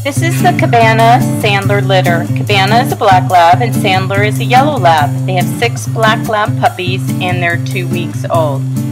This is the Cabana Sandler litter. Cabana is a black lab and Sandler is a yellow lab. They have 6 black lab puppies and they're 2 weeks old.